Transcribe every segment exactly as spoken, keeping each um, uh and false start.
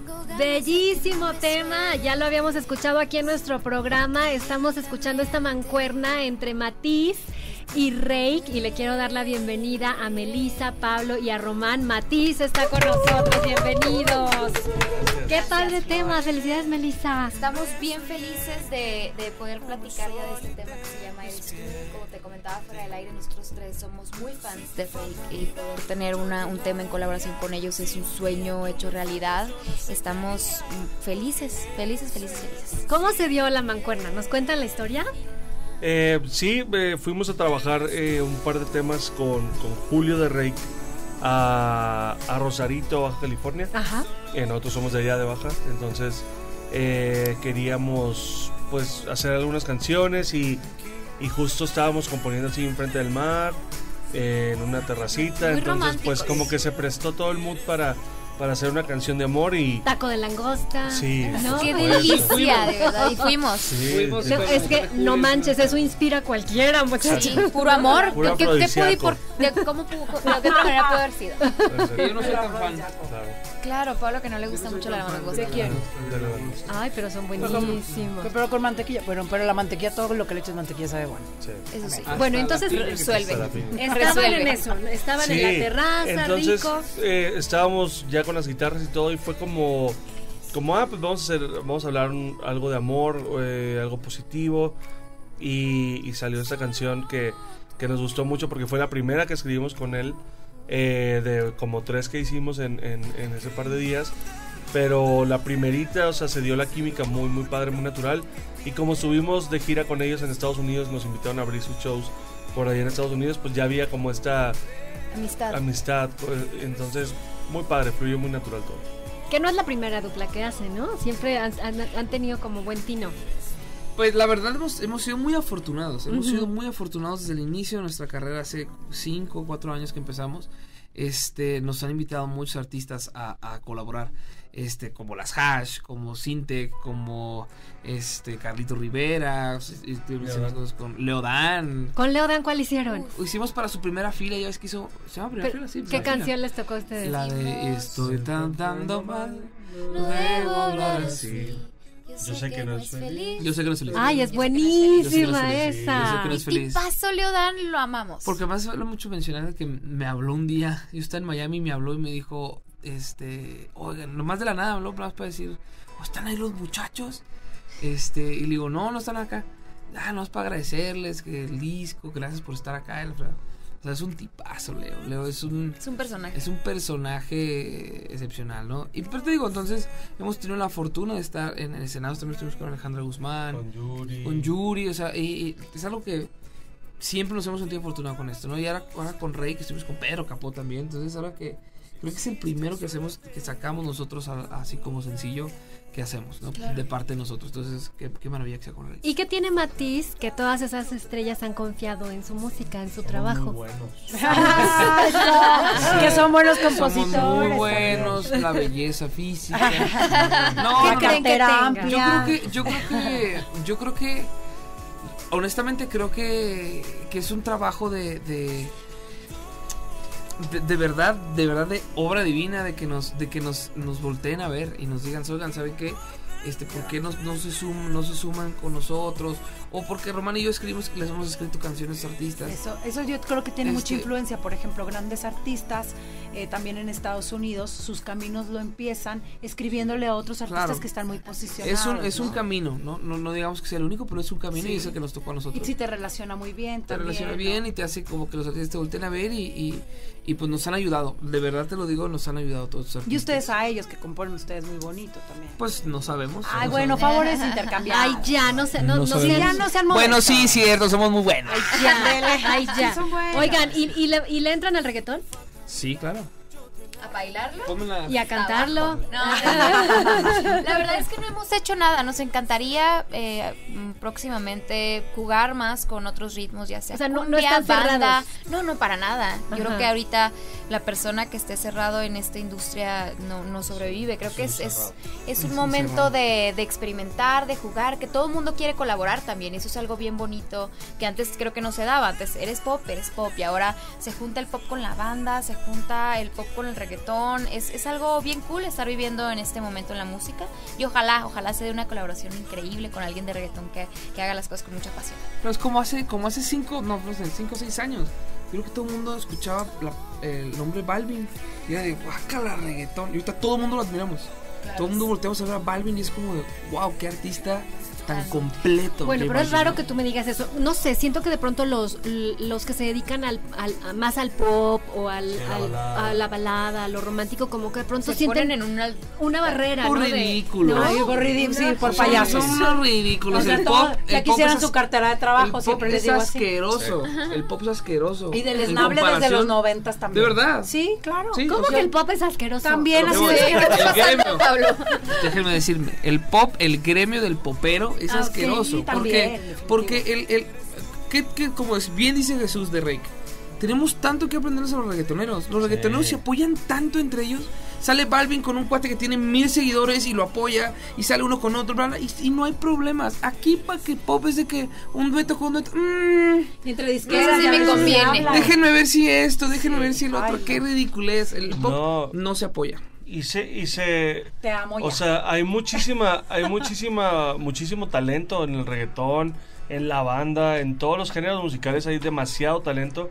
Bellísimo tema, ya lo habíamos escuchado aquí en nuestro programa. Estamos escuchando esta mancuerna entre Matiz y Reik, y le quiero dar la bienvenida a Melissa, Pablo y a Román. Matiz está con nosotros, bienvenidos. Qué padre tema, felicidades, Melissa. Estamos bien felices de, de poder platicar ya de este tema que se llama Eres Tú. Como te comentaba fuera del aire, nosotros tres somos muy fans de Reik, y poder tener una, un tema en colaboración con ellos es un sueño hecho realidad. Estamos felices, felices, felices, felices. ¿Cómo se dio la mancuerna? ¿Nos cuentan la historia? Eh, sí, eh, fuimos a trabajar eh, un par de temas con, con Julio de Reik a, a Rosarito, Baja California. Ajá. Eh, nosotros somos de allá de Baja, entonces eh, queríamos pues hacer algunas canciones y, y justo estábamos componiendo así enfrente del mar, eh, en una terracita, Muy entonces pues románticos. como que se prestó todo el mood para, para hacer una canción de amor y... Taco de langosta. Sí, ¿no? Qué por eso. delicia, de verdad, y fuimos. Sí, Fuimos, sí. No, es que no manches, eso inspira a cualquiera, muchachos. Sí, puro amor. Puro ¿Qué, qué pudo y afrodisíaco. por, de, ¿Cómo pudo, de qué otra manera pudo haber sido? Que yo no soy tan fan. Claro. Claro, Pablo, que no le gusta mucho la langosta. ¿De quién? Ay, pero son buenísimos. Pero, pero con mantequilla. Bueno, pero la mantequilla, todo lo que le eches mantequilla sabe bueno. Sí. Eso sí. Bueno, entonces Resuelve. estaban Resuelve. en eso, estaban Sí, en la terraza, entonces rico. eh, estábamos ya con las guitarras y todo y fue como como ah pues vamos a hacer vamos a hablar un- algo de amor, eh, algo positivo y, y salió esta canción que, que nos gustó mucho porque fue la primera que escribimos con él, eh, de como tres que hicimos en, en, en ese par de días, pero la primerita, o sea, se dio la química muy muy padre, muy natural, y como estuvimos de gira con ellos en Estados Unidos, nos invitaron a abrir sus shows por ahí en Estados Unidos, pues ya había como esta Amistad. amistad, pues, entonces muy padre, fluyó muy natural todo. Que no es la primera dupla que hacen, ¿no? Siempre han, han- han tenido como buen tino. Pues la verdad hemos, hemos sido muy afortunados. Hemos Ujú. sido muy afortunados desde el inicio de nuestra carrera, hace cinco o cuatro años que empezamos. Este, nos han invitado muchos artistas a, a colaborar, este, como las Hash, como Sintec, como este Carlito Rivera, este, Leodán. con Leodán. ¿Con Leodan cuál hicieron? Hicimos para su primera fila, ya ves que hizo, se llama primera Pero, fila, sí. ¿qué primera fila. canción les tocó a ustedes? La de Estoy tratando mal, no debo hablar así. Yo sé que no es feliz. Yo sé que no es feliz. Ay, es Yo sé buenísima que no es feliz, yo sé esa. que no es feliz. Y paso, Leodán, lo amamos. Porque además se habla mucho mencionar de que me habló un día, yo estaba en Miami y me habló y me dijo, este, oigan, nomás de la nada me habló más para decir, "¿Oh, ¿están ahí los muchachos? Este, y le digo, no, no están acá. Ah, no es para agradecerles que el disco, gracias por estar acá. y la fregada. O sea, es un tipazo, Leo. Leo es un, Es un personaje. es un personaje excepcional, ¿no? Y pero te digo, entonces hemos tenido la fortuna de estar en el escenario, también estuvimos con Alejandra Guzmán, Con Yuri. con Yuri, o sea, y, y es algo que siempre nos hemos sentido afortunados con esto, ¿no? Y ahora, ahora con Rey, que estuvimos con Pedro Capó también, entonces ahora que creo que es el primero que hacemos, que sacamos nosotros a- así como sencillo que hacemos, ¿no? De parte de nosotros, entonces qué, qué maravilla que sea con Rey. ¿Y qué tiene Matiz que todas esas estrellas han confiado en su música, en su trabajo? Muy buenos. Que son buenos Somos compositores. muy buenos, la belleza física. No, ¿Qué no, creen que cartera tenga? amplia. Yo creo que, yo creo que, yo creo que, honestamente creo que, que es un trabajo de, de, de, de verdad, de verdad de obra divina, de que nos, de que nos, nos volteen a ver y nos digan, oigan, ¿saben qué? Este, ¿por qué no, no se sum, no se suman con nosotros? O porque Román y yo escribimos, les hemos escrito canciones a artistas. Eso, eso yo creo que tiene mucha Este- influencia. Por ejemplo, grandes artistas, eh, también en Estados Unidos, sus caminos lo empiezan escribiéndole a otros artistas Claro. que están muy posicionados. Es un, es un ¿no? camino, ¿no? No, no digamos que sea el único, pero es un camino Sí. y es el que nos tocó a nosotros. Y sí te relaciona muy bien. Te también, relaciona ¿no? bien y te hace como que los artistas te volteen a ver y, y, y pues nos han ayudado. De verdad te lo digo, nos han ayudado todos los artistas. Y ustedes a ellos, que componen ustedes muy bonito también. Pues no sabemos. Ay, no bueno, sabemos. favores intercambiados. Ay, ya, no sé, no, No no, sabemos. Sí, sean- ya no sean Bueno, modestos. sí, cierto, somos muy buenos. Ay, ya, ay, ya. Sí son buenas. Oigan, ¿y, y, le, ¿y le entran al reggaetón? Sí, claro. ¿A bailarlo? Pónmela. ¿Y a cantarlo? No, la verdad es que no hemos hecho nada. Nos encantaría eh, mm, próximamente jugar más con otros ritmos, ya sea, O sea, no- no cumbia, están banda. cerrados. No, no, para nada. Yo Ajá. creo que ahorita la persona que esté cerrado en esta industria no, no sobrevive. Creo que es, es, es un Es momento encerrado. de, de experimentar, de jugar, que todo el mundo quiere colaborar también. Eso es algo bien bonito que antes creo que no se daba. Antes eres pop, eres pop, y ahora se junta el pop con la banda, se junta el pop con el reggaetón. reggaetón. Es, es algo bien cool estar viviendo en este momento en la música. Y ojalá, ojalá se dé una colaboración increíble con alguien de reggaetón que, que haga las cosas con mucha pasión. Pero es como hace, como hace cinco, no, no sé, cinco o seis años. Creo que todo el mundo escuchaba la, el nombre Balvin y era de guácala reggaetón. Y ahorita todo el mundo lo admiramos. Claro. Todo el mundo volteamos a ver a Balvin y es como de wow, qué artista tan completo. Bueno, pero es raro que tú me digas eso. No sé, siento que de pronto los los que se dedican al, al más al pop o al, sí, al a la balada, a lo romántico, como que de pronto se sienten en una, una barrera, por ¿no? ridículo. De, Ay, por ridículo, sí, por son, payasos. Son unos ridículos. O sea, el todo, pop, ya el pop quisieran es, su cartera de trabajo, el siempre pop les digo es así. asqueroso. Sí. El pop es asqueroso. Y deleznable desde los noventas también. ¿De verdad? Sí, claro. Sí, ¿Cómo o sea, que el pop es asqueroso? También así de el gremio, Pablo. Déjenme decirme, el pop, el gremio del popero es ah, asqueroso. Sí, porque, porque el, el que, que, como es, bien dice Jesús de Reik, tenemos tanto que aprenderles a los reggaetoneros. Los reggaetoneros sí. se apoyan tanto entre ellos. Sale Balvin con un cuate que tiene mil seguidores y lo apoya, y sale uno con otro, bla, bla, y, y no hay problemas. Aquí para que pop es de que un dueto con un dueto. Mmm, y entre disqueras sí me conviene. Déjenme ver si esto, déjenme sí. ver si el otro. Ay, qué ridiculez. El pop no, no se apoya. Y se, y se Te amo ya. O sea, hay muchísima, hay muchísima, muchísimo talento en el reggaetón, en la banda, en todos los géneros musicales hay demasiado talento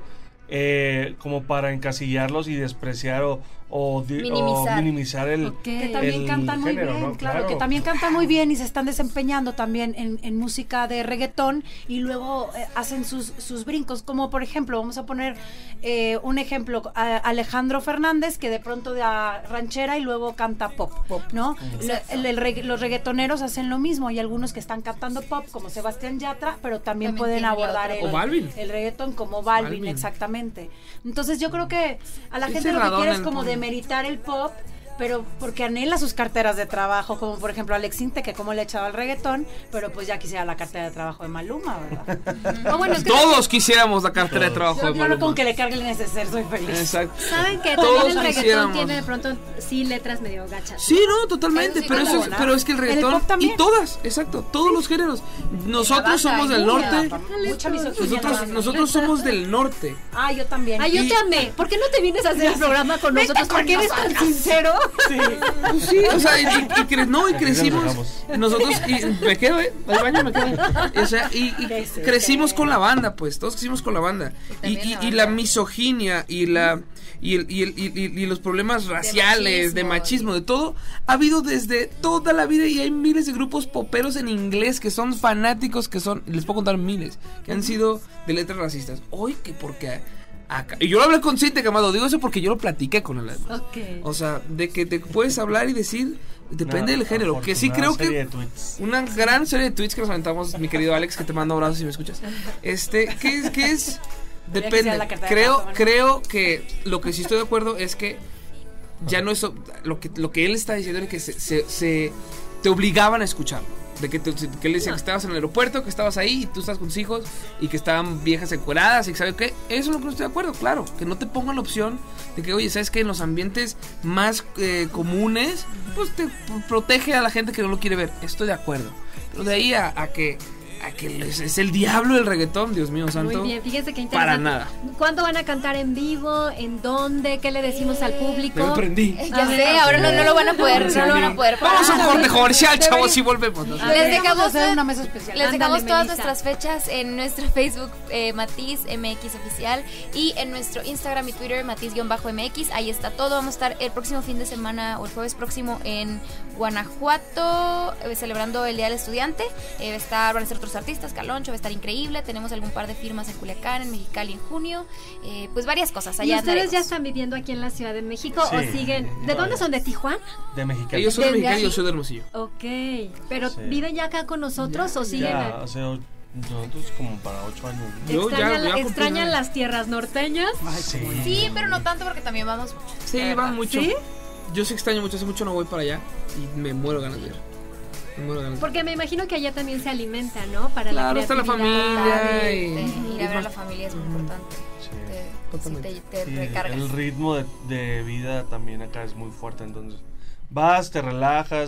eh, como para encasillarlos y despreciar o, o, di, minimizar. o minimizar el okay. Que también el cantan muy género, bien, ¿no? claro, claro, que también cantan muy bien y se están desempeñando también en, en música de reggaetón y luego eh, hacen sus, sus brincos, como por ejemplo, vamos a poner eh, un ejemplo, a Alejandro Fernández, que de pronto da ranchera y luego canta pop, pop ¿no? El, el, el, los reggaetoneros hacen lo mismo, hay algunos que están cantando pop como Sebastián Yatra, pero también, también pueden abordar el, el reggaetón como Balvin, Balvin, exactamente. Entonces yo creo que a la es gente lo que quiere es como pop. demeritar el pop, pero porque anhela sus carteras de trabajo, como por ejemplo Alex Intec, que como le echaba al reggaetón, pero pues ya quisiera la cartera de trabajo de Maluma, ¿verdad? o bueno, es que todos quisiéramos la cartera de trabajo yo, de Maluma. Yo con que le cargue el neceser soy feliz. Exacto. ¿Saben que todos también el reggaetón quisiéramos. tiene de pronto sí letras medio gachas? Sí, no, totalmente, sí, pero, eso es, pero es que el reggaetón el y todas, exacto, todos sí. los géneros. Nosotros somos del norte. Mucha nosotros, nosotros somos del norte. Ah, yo también. Ah, yo y, te amé. ¿Por qué no te vienes a hacer el programa con nosotros? ¿Por qué eres tan sincero? Sí. Pues sí, o sea, y, y, y cre no, y crecimos nosotros, y me quedo, eh, al baño me quedo, o sea, y, y crecimos con la banda, pues, todos crecimos con la banda, y, y, y la misoginia, y la, y, el, y, el, y, y los problemas raciales, de machismo, de machismo, de todo, ha habido desde toda la vida, y hay miles de grupos poperos en inglés que son fanáticos, que son, les puedo contar miles, que han sido de letras racistas, hoy que porque... Acá. Y yo lo hablé con Cintia, Amado, digo eso porque yo lo platiqué con él. Okay. O sea, de que te puedes hablar y decir, depende una, del género. Que sí creo que una gran serie de tweets que nos aventamos, mi querido Alex, que te mando abrazos si me escuchas. Este, ¿qué es? ¿Qué es? Depende. Creo, creo que lo que sí estoy de acuerdo es que ya no es lo que lo que él está diciendo es que se, se, se te obligaban a escucharlo. De que, te, que él decía que estabas en el aeropuerto, que estabas ahí y tú estás con tus hijos y que estaban viejas encueradas y que sabes qué, eso es lo que no estoy de acuerdo, claro, que no te pongan la opción de que, oye, sabes que en los ambientes más eh, comunes, pues te protege a la gente que no lo quiere ver, estoy de acuerdo, pero de ahí a, a que a que es, es el diablo el reggaetón, Dios mío santo. Muy bien, fíjense qué interesante. Para nada. ¿Cuándo van a cantar en vivo? ¿En dónde? ¿Qué le decimos al público? Me prendí. Ya sé, ahora no, no lo van a poder, no lo van a poder. Vamos a un corte comercial, chavos, y volvemos. ¿No? Les dejamos hacer una mesa especial. Les dejamos Ándale, todas Melissa. nuestras fechas en nuestro Facebook eh, Matiz M X Oficial y en nuestro Instagram y Twitter Matiz-M X. Ahí está todo. Vamos a estar el próximo fin de semana o el jueves próximo en Guanajuato eh, celebrando el Día del Estudiante. Eh, va a estar, van a ser otros artistas, Caloncho, va a estar increíble. Tenemos algún par de firmas en Culiacán, en Mexicali en junio. Eh, pues varias cosas. Allá ¿Y ustedes andaremos. ya están viviendo aquí en la Ciudad de México Sí. o siguen? ¿De dónde son? ¿De Tijuana? De Mexicali. Yo soy de Desde Mexicali, yo ahí. soy de Hermosillo. Ok, pero Sí. ¿viven ya acá con nosotros Ya, o siguen? ya, a- hace o- nosotros como para ocho años. Yo ya- ¿Extrañan, ya cumplí extrañan nueve. las tierras norteñas? Ay, sí. Sí, pero no tanto porque también vamos mucho. Sí, la verdad. van mucho. ¿Sí? Yo sí extraño mucho, hace mucho no voy para allá y me muero ganas de ir. Me muero ganas de ir. Porque me imagino que allá también se alimenta, ¿no? Para Claro, la está la creatividad. familia y- Ir a ver a la y- familia es muy importante. Sí. Te, sí, Totalmente. te, te Sí, recargas. el ritmo de, de vida también acá es muy fuerte, entonces vas, te relajas,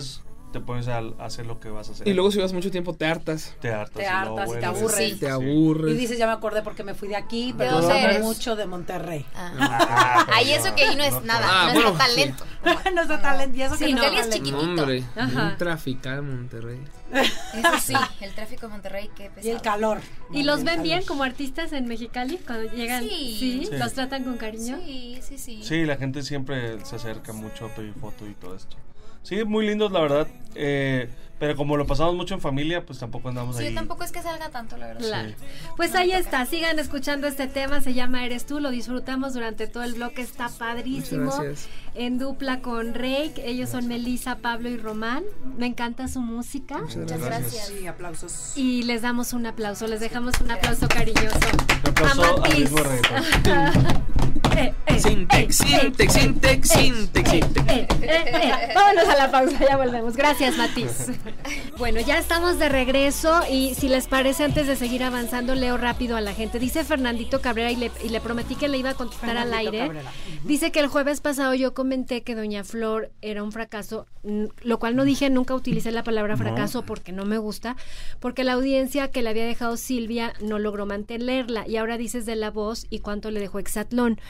te pones a, a hacer lo que vas a hacer. Y luego si vas mucho tiempo te hartas. te hartas. Te y hartas luego y te vuelves. aburres. Sí. Te aburres. Y dices, ya me acordé porque me fui de aquí, pero dónde no eres? mucho de Monterrey. Ah. Ah, pero Ahí eso que ahí no es no, nada, Ah, no bueno, es talento. No es de talento, y eso Sí, que no Cali es es talento. chiquitito. No, hombre, Ajá. un trafical en Monterrey. Eso sí, el tráfico de Monterrey, qué pesado. Y el calor. ¿Y los ven El bien calor. como artistas en Mexicali cuando llegan? Sí. Sí. ¿Los tratan con cariño? Sí, sí, sí. Sí, la gente siempre se acerca mucho a pedir foto y todo esto. Sí, muy lindos, la verdad. Eh, pero como lo pasamos mucho en familia, pues tampoco andamos Sí, ahí. tampoco es que salga tanto, la verdad. Claro. Sí. Pues ahí está, sigan escuchando este tema, se llama Eres Tú, lo disfrutamos durante todo el bloque, está padrísimo. Muchas gracias. En dupla con Reik, ellos son Melissa, Pablo y Román. Me encanta su música. Muchas Gracias. gracias. Sí, aplausos. Y les damos un aplauso, les dejamos un aplauso cariñoso. Un aplauso A al Matiz. ritmo de reggaetón. Eh, eh, Sintex, eh, sintex, eh, sintex, eh, sintex, eh, sintex. eh, eh, eh. Vámonos a la pausa, ya volvemos. Gracias, Matiz. Bueno, ya estamos de regreso y si les parece, antes de seguir avanzando, leo rápido a la gente. Dice Fernandito Cabrera y le, y le prometí que le iba a contestar al Fernandito aire. Cabrera. Dice que el jueves pasado yo comenté que Doña Flor era un fracaso, mm, lo cual no dije, nunca utilicé la palabra fracaso porque no me gusta, porque la audiencia que le había dejado Silvia no logró mantenerla y ahora dices de La Voz y cuánto le dejó Exatlón.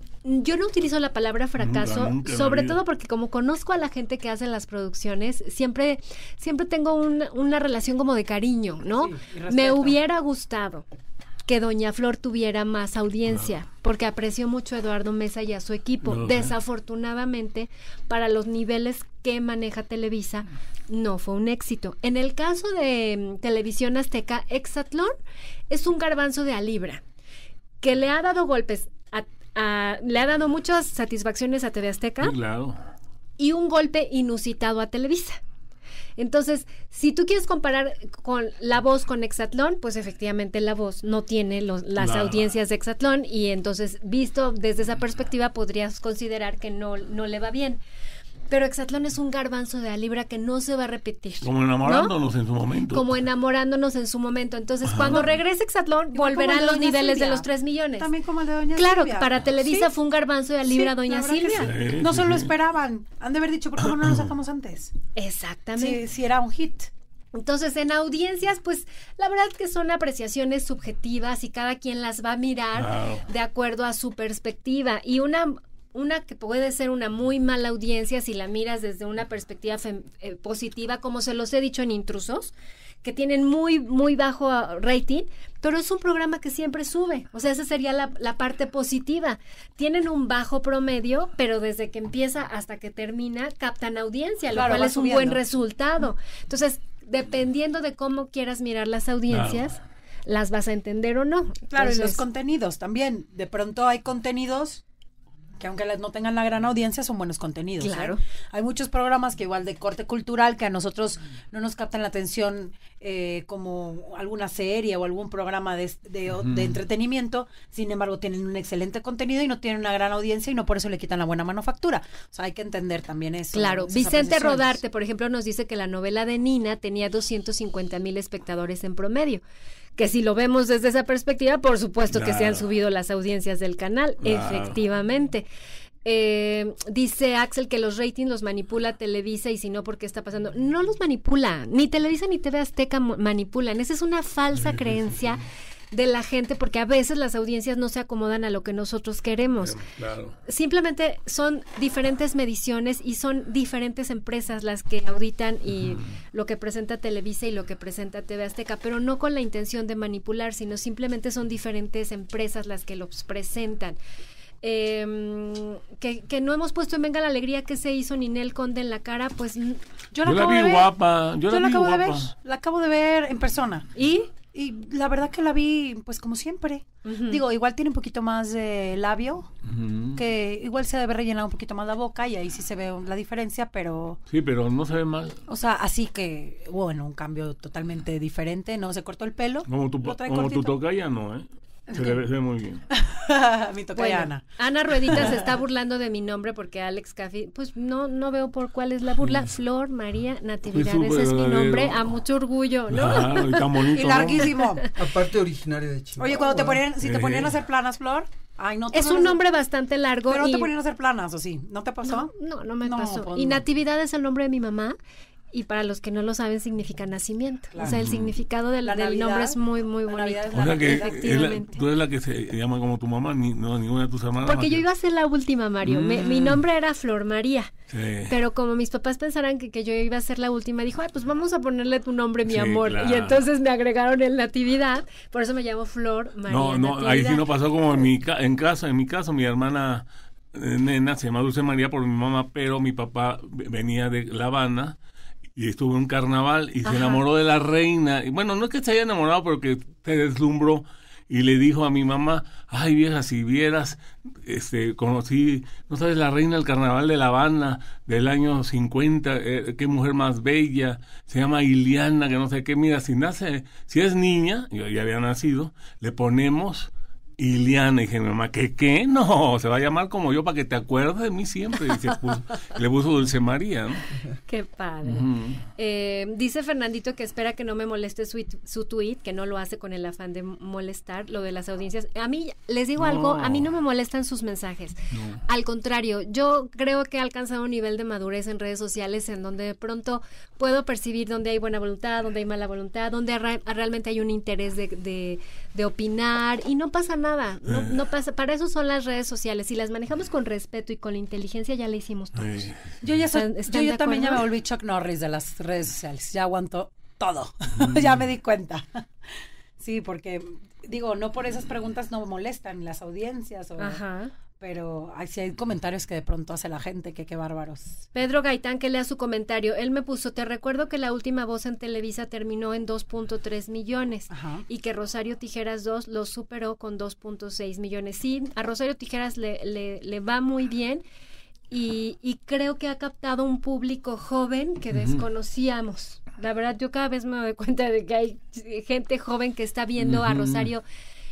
Yo no utilizo la palabra fracaso, Nunca, nunca en la sobre vida. todo porque como conozco a la gente que hace las producciones, siempre, siempre tengo un- una relación como de cariño, ¿no? Sí, y Me respeto. hubiera gustado que Doña Flor tuviera más audiencia, porque aprecio mucho a Eduardo Mesa y a su equipo. Lo sé. Desafortunadamente, para los niveles que maneja Televisa, no fue un éxito. En el caso de mm, Televisión Azteca, Exatlón es un garbanzo de a libra, que le ha dado golpes, a- a- le ha dado muchas satisfacciones a T V Azteca Sí, claro. y un golpe inusitado a Televisa. Entonces, si tú quieres comparar con La Voz con Exatlón, pues efectivamente La Voz no tiene los- las Claro. audiencias de Exatlón y entonces, visto desde esa perspectiva, podrías considerar que no, no le va bien. Pero Exatlón es un garbanzo de a libra que no se va a repetir. Como enamorándonos en su momento. Como enamorándonos en su momento. Entonces, cuando regrese Exatlón, Igual como volverán el de los Doña niveles Silvia. de los tres millones. También como el de Doña Claro, Silvia. que para Televisa Sí. fue un garbanzo de a libra Sí, Doña la verdad que Silvia. sí. Sí, No sí, se lo sí. esperaban. Han de haber dicho, ¿por qué no lo sacamos antes? Exactamente. Sí, sí era un hit. Entonces, en audiencias, pues la verdad que son apreciaciones subjetivas y cada quien las va a mirar Claro. de acuerdo a su perspectiva. Y una, una que puede ser una muy mala audiencia si la miras desde una perspectiva fem- eh, positiva, como se los he dicho en Intrusos, que tienen muy, muy bajo ah, rating, pero es un programa que siempre sube. O sea, esa sería la, la parte positiva. Tienen un bajo promedio, pero desde que empieza hasta que termina, captan audiencia, Claro, lo cual va es un subiendo. buen resultado. Entonces, dependiendo de cómo quieras mirar las audiencias, las vas a entender o no. Claro, y los Entonces, contenidos también. De pronto hay contenidos que aunque las no tengan la gran audiencia, son buenos contenidos. ¿eh? Claro. Hay muchos programas que igual de corte cultural que a nosotros no nos captan la atención eh, como alguna serie o algún programa de, de, de entretenimiento, sin embargo tienen un excelente contenido y no tienen una gran audiencia y no por eso le quitan la buena manufactura. O sea, hay que entender también eso. Claro, esas Vicente apreciaciones. Rodarte, por ejemplo, nos dice que la novela de Nina tenía doscientos cincuenta mil espectadores en promedio. Que si lo vemos desde esa perspectiva, por supuesto que se han Claro. subido las audiencias del canal, Claro. efectivamente. Eh, dice Axel que los ratings los manipula Televisa y si no, ¿por qué está pasando? No los manipula, ni Televisa ni T V Azteca mo- manipulan. Esa es una falsa creencia de la gente porque a veces las audiencias no se acomodan a lo que nosotros queremos. Claro. Simplemente son diferentes mediciones y son diferentes empresas las que auditan y lo que presenta Televisa y lo que presenta T V Azteca, pero no con la intención de manipular, sino simplemente son diferentes empresas las que los presentan. Eh, que, que no hemos puesto en Venga la Alegría que se hizo Ninel Conde en la cara, pues n- Yo Yo la la acabo de vi ver. guapa. Yo Yo la la vi acabo de ver. guapa. La acabo de ver en persona. y Y la verdad que la vi, pues como siempre. Ujú. Digo, igual tiene un poquito más de labio, Ujú. que igual se debe rellenar un poquito más la boca y ahí sí se ve la diferencia, pero, Sí, pero no se ve mal. o sea, así que, bueno, un cambio totalmente diferente, no se cortó el pelo. Como tu, lo trae como tu cortito. tocaya, no, ¿eh? Se le ve, se ve muy bien. Mi toca Bueno, Ana. Ana Ruedita se está burlando de mi nombre porque Alex Caffi, pues no no veo por cuál es la burla. Flor María Natividad, Jesús ese es mi verdadero. nombre, a mucho orgullo, ¿no? Claro, y tan bonito, Y ¿no? larguísimo. Aparte originario de Chihuahua. Oye, cuando te ponían, si te Sí. ponían a hacer planas, Flor, ay, no. tú Es no un las- nombre bastante largo. Pero no y- te ponían a hacer planas, ¿o sí? ¿No te pasó? No, no, no me No, pasó. pues y no. Natividad es el nombre de mi mamá. y para los que no lo saben significa nacimiento. Claro. O sea, el significado del, La del Navidad, nombre es muy, muy la bonito. Navidad es O sea que es la- Efectivamente. tú eres la que se llama como tu mamá, ni, no, ninguna de tus hermanas. Porque más yo que- iba a ser la última, Mario. Me- Mm. mi nombre era Flor María. Sí. Pero como mis papás pensaran que, que yo iba a ser la última, dijo, ay, pues vamos a ponerle tu nombre, mi Sí, amor. claro. Y entonces me agregaron en Natividad, por eso me llamo Flor María No, no, ahí Natividad. sí no pasó como en mi ca- en casa, en mi caso, mi hermana eh, nena se llama Dulce María por mi mamá, pero mi papá ve- venía de La Habana y estuvo en un carnaval y Ajá. se enamoró de la reina. Y bueno, no es que se haya enamorado, pero que se deslumbró y le dijo a mi mamá, ay vieja, si vieras, este, conocí, no sabes, la reina del carnaval de La Habana del año cincuenta, eh, qué mujer más bella, se llama Iliana, que no sé qué, mira, si nace, si es niña, yo ya había nacido, le ponemos Iliana. Y dije, mi mamá, ¿qué qué? No, se va a llamar como yo para que te acuerdes de mí siempre. Y se puso- le puso Dulce María, ¿no? Qué padre. Ujú. Eh, dice Fernandito que espera que no me moleste su, su tweet, que no lo hace con el afán de molestar, lo de las audiencias. A mí, les digo No. algo, a mí no me molestan sus mensajes. No. Al contrario, yo creo que he alcanzado un nivel de madurez en redes sociales en donde de pronto puedo percibir donde hay buena voluntad, donde hay mala voluntad, donde re- realmente hay un interés de, de, de opinar y no pasa nada. No, no pasa, para eso son las redes sociales. Si las manejamos con respeto y con la inteligencia, ya la hicimos todos. Eh, Yo ya soy, ¿Están- yo, están yo de también ya me acuerdo? volví Chuck Norris de las redes sociales. Ya aguanto todo. Ya me di cuenta. Sí, porque digo, no por esas preguntas no me molestan las audiencias, o- Ajá. pero hay, sí hay comentarios que de pronto hace la gente que qué bárbaros. Pedro Gaitán, que lea su comentario. Él me puso, te recuerdo que la última voz en Televisa terminó en dos punto tres millones Ajá. y que Rosario Tijeras dos lo superó con dos punto seis millones. Sí, a Rosario Tijeras le, le, le va muy bien y, y creo que ha captado un público joven que desconocíamos. La verdad, yo cada vez me doy cuenta de que hay gente joven que está viendo a Ujú. Rosario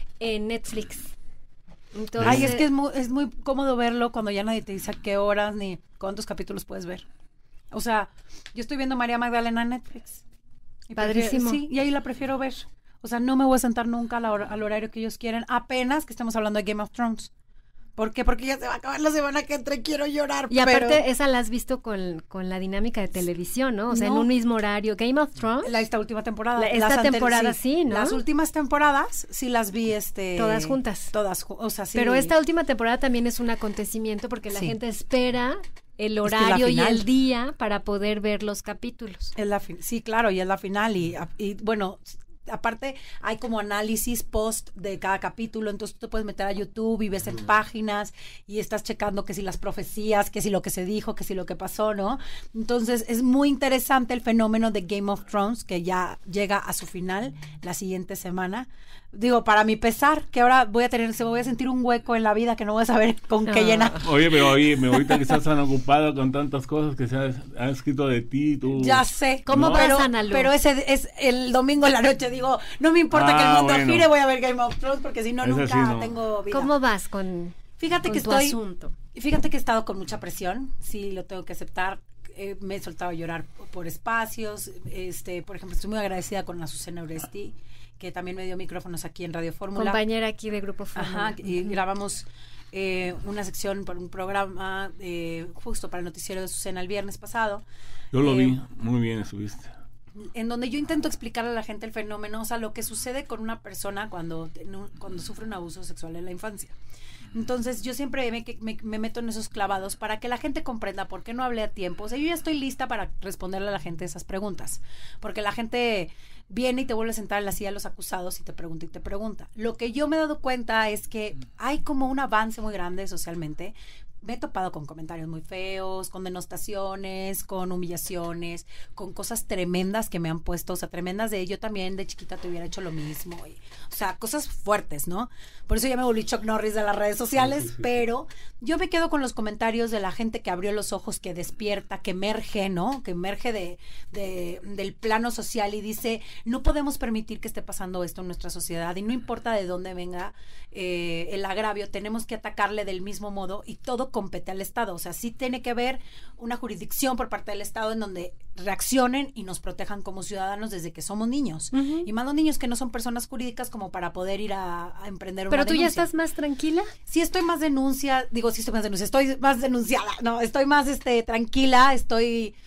en Netflix. Entonces, Ay, es que es muy, es muy cómodo verlo cuando ya nadie te dice a qué horas ni cuántos capítulos puedes ver. O sea, yo estoy viendo María Magdalena en Netflix. Y Padrísimo. prefiero- sí, y ahí la prefiero ver. O sea, no me voy a sentar nunca a la hora- al horario que ellos quieren, apenas que estemos hablando de Game of Thrones. ¿Por qué? Porque ya se va a acabar la semana que entra y quiero llorar. Y aparte, pero esa la has visto con, con la dinámica de televisión, ¿no? O sea, en No. un mismo horario. Game of Thrones, la, esta última temporada. La- esta las ante- temporada sí, ¿no? Las últimas temporadas sí las vi, este... Todas juntas. Todas, ju- o sea, sí. pero esta última temporada también es un acontecimiento porque la Sí. gente espera el Es que la horario y final. el día para poder ver los capítulos. Es la fin- sí, claro, y es la final y, y bueno, aparte hay como análisis post de cada capítulo, entonces tú te puedes meter a YouTube y ves en páginas y estás checando que si las profecías, que si lo que se dijo, que si lo que pasó, ¿no? Entonces es muy interesante el fenómeno de Game of Thrones que ya llega a su final la siguiente semana. Digo, para mi pesar, que ahora voy a tener, se me voy a sentir un hueco en la vida que no voy a saber con qué Ah. llenar. Oye, pero oye, me ahorita que estás tan ocupado con tantas cosas que se ha, ha escrito de ti, tú. Ya sé, ¿Cómo No. vas, pero, Ana Lu? pero ese es el domingo en la noche, digo, no me importa que el Ah, mundo bueno. gire, voy a ver Game of Thrones porque si no, Ese nunca sí, no. tengo vida. ¿Cómo vas con, Fíjate con que tu estoy, asunto? fíjate que he estado con mucha presión, sí, lo tengo que aceptar. Eh, me he soltado a llorar por espacios, este, por ejemplo, estoy muy agradecida con Azucena Oresti, que también me dio micrófonos aquí en Radio Fórmula. Compañera aquí de Grupo Fórmula. Ajá, y grabamos eh, una sección para un programa eh, justo para el noticiero de Azucena el viernes pasado. Yo lo Eh, vi, muy bien estuviste. En donde yo intento explicarle a la gente el fenómeno, o sea, lo que sucede con una persona cuando, cuando sufre un abuso sexual en la infancia. Entonces, yo siempre me, me, me meto en esos clavados para que la gente comprenda por qué no hablé a tiempo. O sea, yo ya estoy lista para responderle a la gente esas preguntas. Porque la gente viene y te vuelve a sentar en la silla de los acusados y te pregunta y te pregunta. Lo que yo me he dado cuenta es que hay como un avance muy grande socialmente. Me he topado con comentarios muy feos, con denostaciones, con humillaciones, con cosas tremendas que me han puesto, o sea, tremendas de yo también de chiquita te hubiera hecho lo mismo, y, o sea, cosas fuertes, ¿no? Por eso ya me volví Chuck Norris de las redes sociales, pero yo me quedo con los comentarios de la gente que abrió los ojos, que despierta, que emerge, ¿no? Que emerge de, de, del plano social y dice, no podemos permitir que esté pasando esto en nuestra sociedad y no importa de dónde venga eh, el agravio, tenemos que atacarle del mismo modo y todo compete al Estado, o sea, sí tiene que haber una jurisdicción por parte del Estado en donde reaccionen y nos protejan como ciudadanos desde que somos niños, Ujú. y más los niños que no son personas jurídicas como para poder ir a, a emprender una Pero tú ya denuncia. estás más tranquila. Sí estoy más denuncia, digo, sí estoy más denuncia, estoy más denunciada, no, estoy más este tranquila, estoy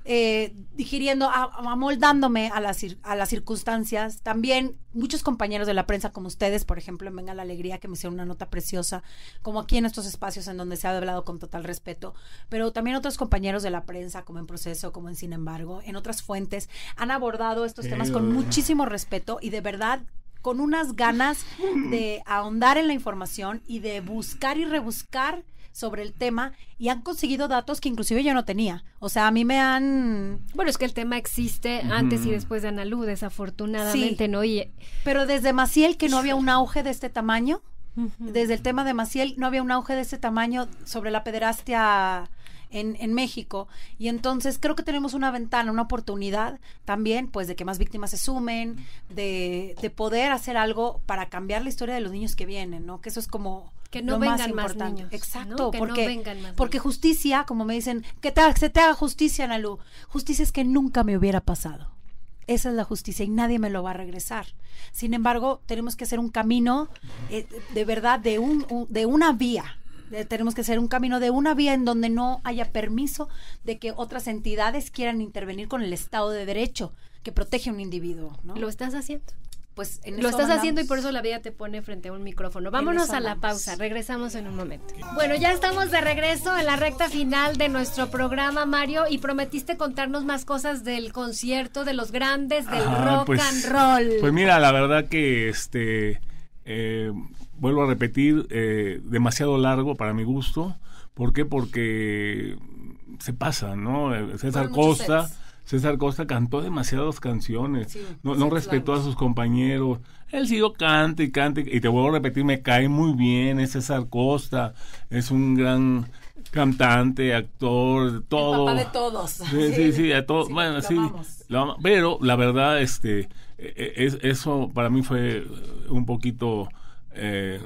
eh, digiriendo, a- amoldándome a las, cir- a las circunstancias. También muchos compañeros de la prensa como ustedes, por ejemplo, en Venga la Alegría, que me hicieron una nota preciosa, como aquí en estos espacios en donde se ha hablado con total respeto, pero también otros compañeros de la prensa, como en Proceso, como en Sin embargo, en otras fuentes, han abordado estos Sí, temas con ¿verdad? muchísimo respeto y de verdad con unas ganas de ahondar en la información y de buscar y rebuscar sobre el tema, y han conseguido datos que inclusive yo no tenía. O sea, a mí me han... Bueno, es que el tema existe antes y después de Analu, desafortunadamente, Sí. ¿no? Y Pero desde Maciel, que no había un auge de este tamaño, desde el tema de Maciel no había un auge de este tamaño sobre la pederastia en, en México, y entonces creo que tenemos una ventana, una oportunidad también, pues de que más víctimas se sumen, de, de poder hacer algo para cambiar la historia de los niños que vienen, ¿no? Que eso es como Que no lo vengan más más importante. niños, Exacto, ¿no? Que no porque, vengan más porque niños. justicia, como me dicen, que te, se te haga justicia, Analu. Justicia es que nunca me hubiera pasado. Esa es la justicia y nadie me lo va a regresar. Sin embargo, tenemos que hacer un camino eh, de verdad de un, un- de una vía. Eh, tenemos que hacer un camino de una vía en donde no haya permiso de que otras entidades quieran intervenir con el Estado de Derecho que protege a un individuo, ¿no? lo estás haciendo. Pues en Lo eso estás andamos. haciendo y por eso la vida te pone frente a un micrófono. Vámonos eso a la andamos. pausa, regresamos en un momento. Bueno, ya estamos de regreso en la recta final de nuestro programa, Mario, y prometiste contarnos más cosas del concierto, de los grandes, del Ajá, rock pues- and roll. Pues mira, la verdad que este eh, vuelvo a repetir, eh, demasiado largo para mi gusto. ¿Por qué? Porque se pasa, ¿no? Eh, César Fueron muchos Costa, sets. César Costa cantó demasiadas canciones, Sí, no, no sets respetó largos. a sus compañeros. Él siguió cante y cante, y te vuelvo a repetir, me cae muy bien, es César Costa, es un gran cantante, actor, todo. El papá de todos. Sí, sí, sí, a todo, Sí, bueno, lo sí, amamos. lo ama- pero la verdad, este, eh, es, eso para mí fue un poquito, eh,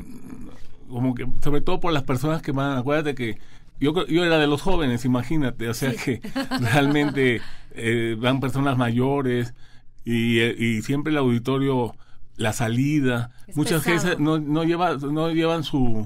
como que, sobre todo por las personas que van, acuérdate que yo, creo- yo era de los jóvenes, imagínate, o sea que realmente eh, van personas mayores y, eh, y siempre el auditorio, la salida, Es muchas pesado. veces no, no, lleva, no llevan su...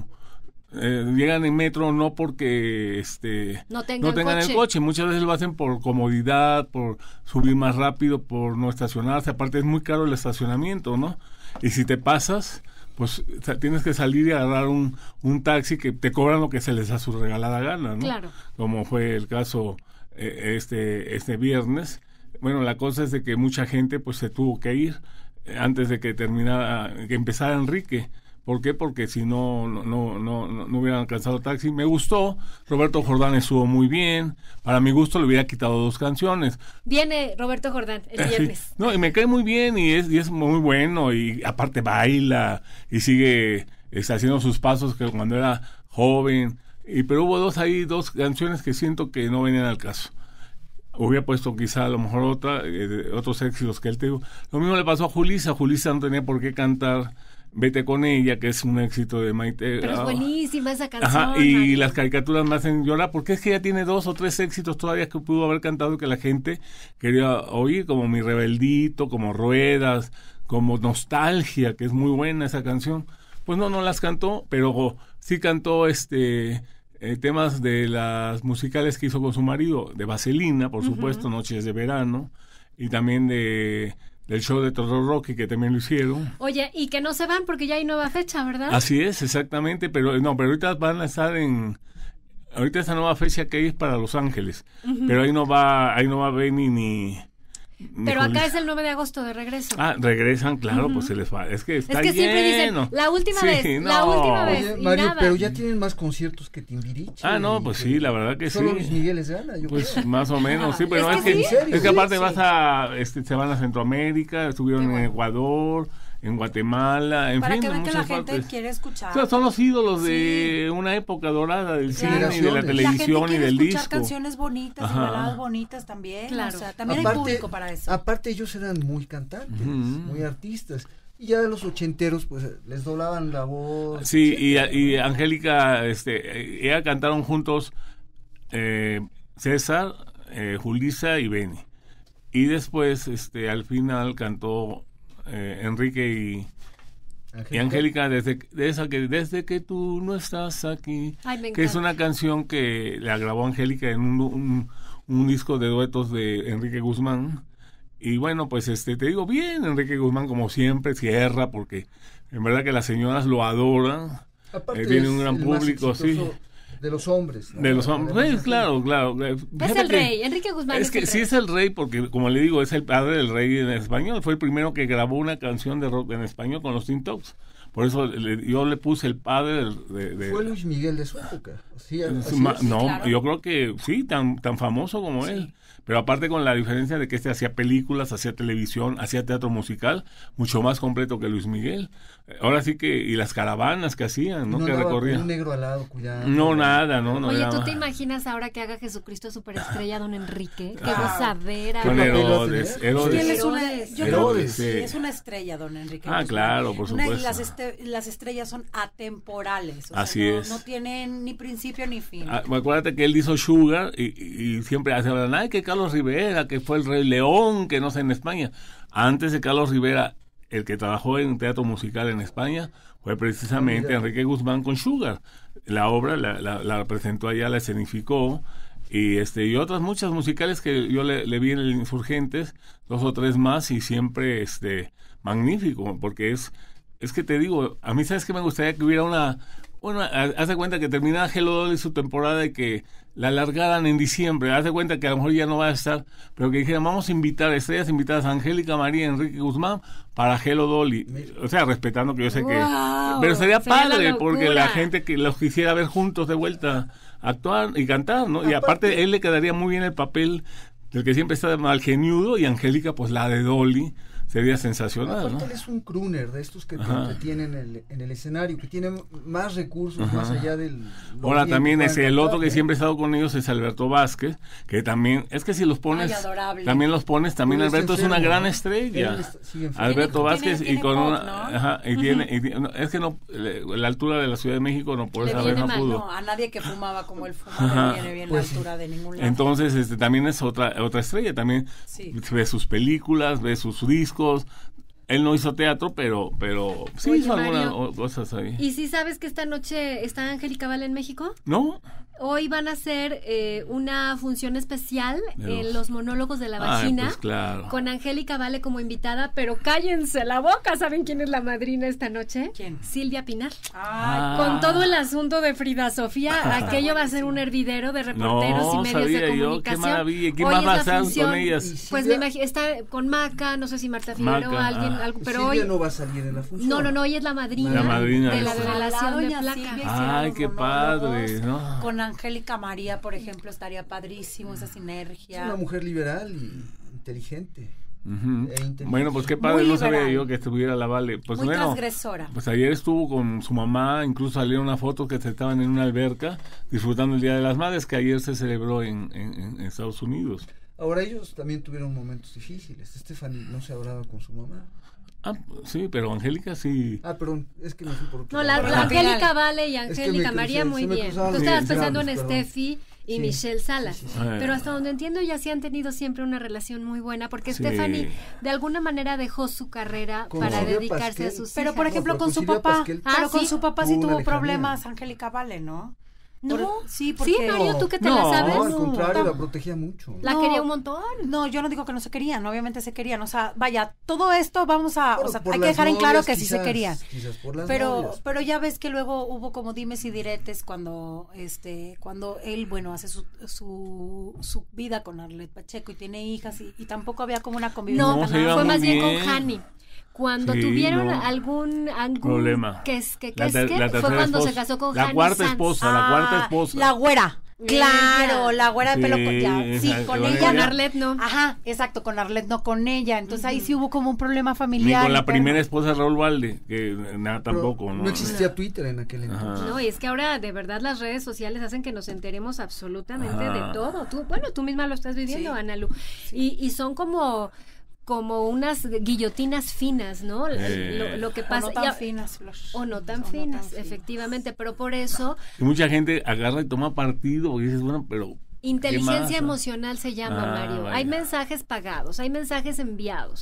eh, llegan en metro no porque este No tengan el coche. coche, muchas veces lo hacen por comodidad, por subir más rápido, por no estacionarse, aparte es muy caro el estacionamiento, ¿no? Y si te pasas, pues o sea, tienes que salir y agarrar un, un taxi que te cobran lo que se les da su regalada gana, ¿no? Claro. Como fue el caso eh, este este viernes. Bueno, la cosa es de que mucha gente pues se tuvo que ir eh, antes de que terminara, que empezara Enrique. ¿Por qué? Porque si no, no, no, no, no hubieran alcanzado taxi. Me gustó. Roberto Jordán estuvo muy bien. Para mi gusto le hubiera quitado dos canciones. Viene Roberto Jordán el Sí. viernes. No, y me cae muy bien y es, y es muy bueno. Y aparte baila y sigue está haciendo sus pasos que cuando era joven. Y pero hubo dos ahí, dos canciones que siento que no venían al caso. Hubiera puesto quizá a lo mejor otra, eh, otros éxitos que él tuvo. Lo mismo le pasó a Julissa. Julissa no tenía por qué cantar Vete con ella, que es un éxito de Maite. Pero es Ah, buenísima esa canción. Ajá, y Mario. las caricaturas me hacen llorar porque es que ya tiene dos o tres éxitos todavía que pudo haber cantado que la gente quería oír, como Mi Rebeldito, como Ruedas, como Nostalgia, que es muy buena esa canción. Pues no, no las cantó, pero sí cantó este eh, temas de las musicales que hizo con su marido, de Vaselina, por supuesto, Noches de Verano, y también de del show de Toro Rocky, que también lo hicieron. Oye, y que no se van porque ya hay nueva fecha, ¿verdad? Así es, exactamente, pero no, pero ahorita van a estar en ahorita esa nueva fecha que hay es para Los Ángeles, pero ahí no va, ahí no va Benny ni, ni Pero acá Julissa. es el nueve de agosto de regreso. Ah, regresan, claro, pues se les va. Es que está es que siempre lleno. dicen, la última Sí, vez, la no. última vez. Oye, y Mario, nada. pero ya tienen más conciertos que Timbiriche. Ah, no, pues y sí, la verdad que solo sí. Luis Miguel les gana, yo Pues creo. más o menos, sí, pero Es es, que que, sí. es que aparte Sí, vas sí. a, este, se van a Centroamérica, estuvieron en Ecuador, en Guatemala, en Para fin, que en vean que la muchas gente partes. quiere escuchar. O sea, son los ídolos de una época dorada del Claro. cine y de la Generaciones. La gente televisión y quiere del escuchar disco. canciones bonitas, y Ajá. baladas bonitas también. Claro. O sea, también hay público para eso. Aparte ellos eran muy cantantes, Ujú. muy artistas. Y ya de los ochenteros, pues les doblaban la voz. Sí, y, etcétera, y ¿no? Angélica, este, ella cantaron juntos eh, César, eh, Julissa y Benny. Y después, este, al final cantó eh, Enrique y, y Angélica desde de esa que desde que tú no estás aquí, Ay, me que es encanta. una canción que la grabó Angélica en un, un, un disco de duetos de Enrique Guzmán. Y bueno, pues este te digo, bien, Enrique Guzmán como siempre cierra, porque en verdad que las señoras lo adoran. Aparte Eh, tiene es un gran el más público, sí. exitoso de los hombres. ¿no? De los hombres, Además, pues, es claro, claro. Es Fíjate el que- rey, Enrique Guzmán Es es que el sí rey. es el rey, porque como le digo, es el padre del rey en español. Fue el primero que grabó una canción de rock en español con los Teen Tops. Por eso le- yo le puse el padre del- de... de- Fue Luis Miguel de su época. Sí, así Ma- es. no, claro. yo creo que sí, tan, tan famoso como Sí. él. Pero aparte con la diferencia de que este hacía películas, hacía televisión, hacía teatro musical, mucho más completo que Luis Miguel. Ahora sí que, y las caravanas que hacían, ¿no? No que andaba con recorrían. un negro al lado cuidando. No, nada, no, no. Oye, era- ¿tú te imaginas ahora que haga Jesucristo Superestrella, don Enrique? Qué Ah. gozadera. Con ¿Qué papel va a Herodes, tener? Herodes. Sí, él es una, Herodes. yo creo que Herodes, sí, sí. es una estrella, don Enrique. Ah, Guzmán. claro, por Una- y supuesto. las, este- las estrellas son atemporales. O sea, Así no, es. no tienen ni principio ni fin. Ah, acuérdate que él hizo Sugar y, y- y siempre hace hablar, ay, que Carlos Rivera, que fue el Rey León, que no sé, en España. Antes de Carlos Rivera, el que trabajó en teatro musical en España fue precisamente Mira. Enrique Guzmán con Sugar. La obra la, la, la presentó allá, la escenificó. Y este y otras muchas musicales que yo le, le vi en el Insurgentes, dos o tres más, y siempre este magnífico, porque es es que te digo, a mí sabes que me gustaría que hubiera una bueno, ha- haz de cuenta que terminara Hello Dolly su temporada y que la alargaran en diciembre. Haz de cuenta que a lo mejor ya no va a estar, pero que dijeran, vamos a invitar estrellas invitadas a Angélica María y Enrique Guzmán para Hello Dolly. O sea, respetando que yo sé que... Wow, Pero sería sería la padre, porque locura. la gente que los quisiera ver juntos de vuelta actuar y cantar, ¿no? Y Aparte- aparte él le quedaría muy bien el papel del que siempre está mal geniudo, y Angélica pues la de Dolly. Sería sensacional, Aparte ¿no? él es un crooner de estos que te Ajá. entretienen en el, en el escenario, que tienen más recursos Ajá. más allá del... lo Ahora bien también que es puedan el otro cantar, que ¿no? siempre ha estado con ellos es Alberto Vázquez, que también, es que si los pones, Ay, adorable. también los pones, también Él está Alberto es una enfermo, gran ¿no? estrella. Él está- sigue enfermo. Alberto Tiene- Vázquez tiene- y con tiene una, pop, ¿no? ajá, y tiene, y tiene- no, es que no, le- la altura de la Ciudad de México no por Le esa viene vez no mal, pudo. no, a nadie que fumaba como él fuma Ajá. le viene bien Pues la sí. altura de ningún lado. Entonces, este también es otra otra estrella, también Sí. ve sus películas, ve sus discos. Él no hizo teatro, pero pero sí Oye, hizo algunas Mario, o- cosas ahí. ¿Y si sabes que esta noche está Angélica Vale en México? ¿No? Hoy van a hacer eh, una función especial De en los- los monólogos de la Ay, vagina. pues claro. Con Angélica Vale como invitada, pero cállense la boca. ¿Saben quién es la madrina esta noche? ¿Quién? Silvia Pinar. Ah. Con todo el asunto de Frida Sofía, aquello va a ser un hervidero de reporteros No, y medios sabía de yo, comunicación. qué maravilla. ¿Quién Hoy más es va a la estar función. con ellas? Y Pues Silvia- me imagino, está con Maca, no sé si Marta Figueroa, Maca, alguien, ah. algo, pero Silvia hoy... no va a salir en la función. No, no, no, ella es la madrina, La madrina de de la esa. revelación de Doña placa. Silvia hiciera Ay, los qué monólogos. padre, ¿no? Con Angélica María, por ejemplo, estaría padrísimo esa Es sinergia. una mujer liberal y inteligente. Ujú. E inteligente. Bueno, pues qué padre, Muy no sabía liberal. yo que estuviera la Vale. Pues Muy bueno, transgresora. pues ayer estuvo con su mamá, incluso salieron una foto que se estaban en una alberca disfrutando el Día de las Madres, que ayer se celebró en, en- en Estados Unidos. Ahora ellos también tuvieron momentos difíciles. Stephanie no se hablaba con su mamá. Ah, sí, pero Angélica sí. Ah, perdón, es que me fui por otro No, la, lado. la Al final. Angélica Vale y que me Angélica crucé, María muy se me bien. cruzaron Tú los estabas cables, pensando en perdón. Steffi y Sí. Michelle Salas. Sí, sí, sí. Ay. Pero hasta donde entiendo ya sí han tenido siempre una relación muy buena porque Sí. Stephanie de alguna manera dejó su carrera Con para Silvia dedicarse a Pasquel. sus Pero hijas. por ejemplo pero con con su Silvia papá, Pasquel Ah, pero con sí. su papá sí Tuvo una tuvo lejanía. problemas, Angélica Vale, ¿no? No, Por- sí, porque sí, Mario, tú que te No, la sabes. No, al No, contrario, no. la protegía mucho. La No. quería un montón. No, yo no digo que no se querían, obviamente se querían, o sea, vaya, todo esto vamos a, Por- o sea, por hay que las dejar en claro novias, que sí se quizás, querían. Quizás por las Pero, novias. pero ya ves que luego hubo como dimes y diretes cuando, este, cuando él, bueno, hace su, su, su vida con Arlet Pacheco y tiene hijas y, y tampoco había como una convivencia. No, No, tan se iba fue muy más bien, bien. con Hani. Cuando Sí, tuvieron no. algún, algún Problema. que es que, que La es ter- que la fue tercera cuando se esposa. casó con La Hani cuarta Sanz. esposa. la cuarta esposa. La güera. Claro, Ella. la güera de pelo Sí, con- ya, sí, esa- con con ella. ella. Con Arlet no. Ajá, exacto, con Arlet no con ella. Entonces ahí sí hubo como un problema Ni familiar. con la interno. primera esposa Raúl Valde, que nada Pero tampoco, ¿no? No existía Twitter en aquel entonces. Ajá. No, y es que ahora de verdad las redes sociales hacen que nos enteremos absolutamente Ajá. de todo. Tú, bueno, tú misma lo estás viviendo, Sí. Analu. Y, y son como como unas guillotinas finas, ¿no? Eh. Lo, lo que O pasa no tan ya- finas, Flor. o no tan O no finas, tan finas. efectivamente, pero por eso Y mucha gente agarra y toma partido y dices, bueno, pero... inteligencia ¿qué más? emocional se llama, Ah, Mario. vaya. Hay mensajes pagados, hay mensajes enviados,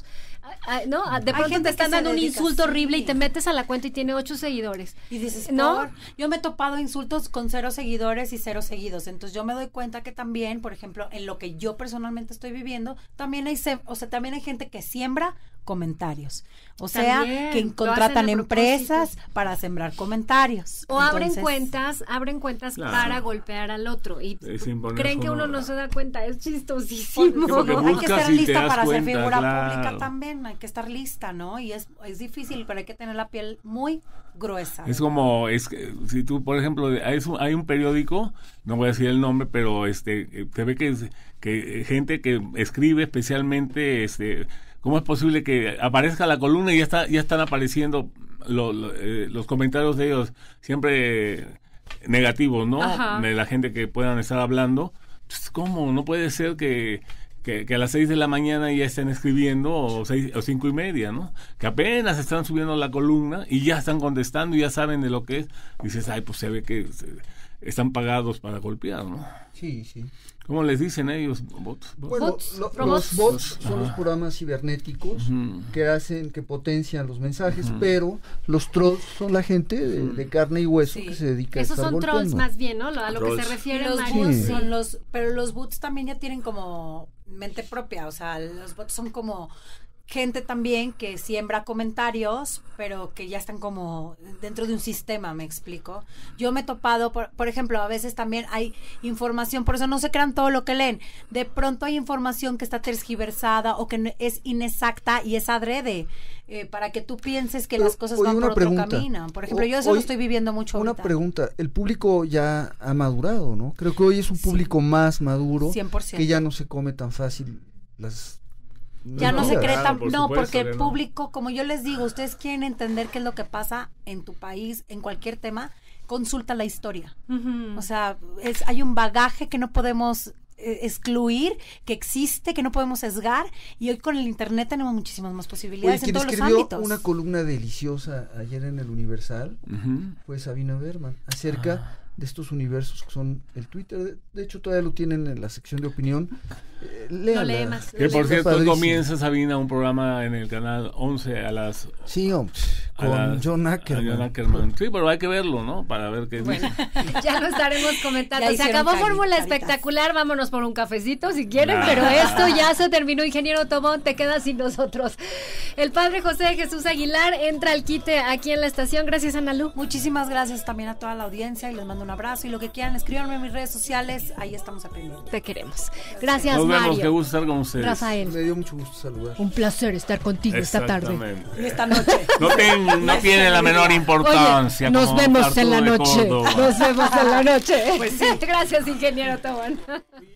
Ah, ¿no? De Hay pronto gente te están que se dando un dedica, insulto sí. horrible y te metes a la cuenta y tiene ocho seguidores. Y dices, ¿no? ¿no? Yo me he topado insultos con cero seguidores y cero seguidos. Entonces yo me doy cuenta que también, por ejemplo, en lo que yo personalmente estoy viviendo, también hay, se- o sea, también hay gente que siembra comentarios. O sea, También, que lo contratan hacen a empresas propósito. para sembrar comentarios. O abren Entonces, cuentas, abren cuentas Claro. para golpear al otro. Y Eh, sin poner creen su que uno nombre. no se da cuenta. Es chistosísimo. porque hay que buscas estar y te lista das para cuenta, ser figura claro. pública también, hay que estar lista, ¿no? Y es, es difícil, pero hay que tener la piel muy gruesa. Es como, es que, si tú, por ejemplo, hay un, hay un periódico, no voy a decir el nombre, pero este, eh, te ve que, es- que eh, gente que escribe especialmente, este, ¿cómo es posible que aparezca la columna y ya está, ya están apareciendo lo- lo, eh, los comentarios de ellos siempre negativos, ¿no? Ajá. De la gente que puedan estar hablando. Pues, ¿cómo? No puede ser que Que, que a las seis de la mañana ya estén escribiendo, o seis o cinco y media, ¿no? Que apenas están subiendo la columna y ya están contestando y ya saben de lo que es. Dices, ay, pues se ve que se- están pagados para golpear, ¿no? Sí, sí. ¿Cómo les dicen ellos? Bots, bots. Bueno, Bots, lo- robots. los bots son Ajá. los programas cibernéticos Ujú. que hacen, que potencian los mensajes, pero los trolls son la gente de, de carne y hueso Sí. que se dedica Esos a estar son trolls golpeando. más bien, ¿no? Lo- A lo que Trolls. se Y refiere los Mario. bots Sí. son los, pero los bots también ya tienen como mente propia, o sea, los bots son como gente también que siembra comentarios, pero que ya están como dentro de un sistema, me explico. Yo me he topado, por, por ejemplo, a veces también hay información, por eso no se crean todo lo que leen. De pronto hay información que está tergiversada o que no- es inexacta y es adrede, eh, para que tú pienses que Pero, las cosas oye, van por una otro pregunta. camino. Por ejemplo, O- yo eso hoy- lo estoy viviendo mucho Una ahorita. pregunta, el público ya ha madurado, ¿no? Creo que hoy es un público más maduro, cien por ciento. que ya no se come tan fácil las... Ya no, No, se cree claro, tan, por no, supuesto porque que el no. público, como yo les digo, ustedes quieren entender qué es lo que pasa en tu país, en cualquier tema, consulta la historia. Ujú. O sea, es, hay un bagaje que no podemos eh, excluir, que existe, que no podemos sesgar, y hoy con el internet tenemos muchísimas más Oye, posibilidades en quien todos los escribió ámbitos. una columna deliciosa ayer en el Universal Ujú. fue Sabina Berman, acerca Ah. de estos universos que son el Twitter. De, de hecho, todavía lo tienen en la sección de opinión. Eh, léala. Lo lee más. Que por Está cierto, hoy padrísimo. comienza, Sabina, un programa en el canal once a las... Sí, hombre, a con las- John a Ackerman. John Ackerman. Sí, pero hay que verlo, ¿no? Para ver qué Bueno, dice. ya lo estaremos comentando. Ya Se hicieron acabó cari- Fórmula caritas. Espectacular. Vámonos por un cafecito si quieren, Nah. pero esto ya se terminó. Ingeniero Tobón, te quedas sin nosotros. El padre José Jesús Aguilar entra al quite aquí en la estación. Gracias, Analu. Muchísimas gracias también a toda la audiencia y les mando un abrazo y lo que quieran, escríbanme en mis redes sociales, ahí estamos aprendiendo. Te queremos. Gracias, Nos vemos, Mario. qué gusto estar con ustedes. Rafael. Me dio mucho gusto saludar. Un placer estar contigo esta tarde. Exactamente. Y esta noche. No, ten- no tiene la menor importancia. Oye, nos como vemos en la Arturo de noche. Córdoba. Nos vemos en la noche. Pues sí. Gracias, ingeniero Tobón.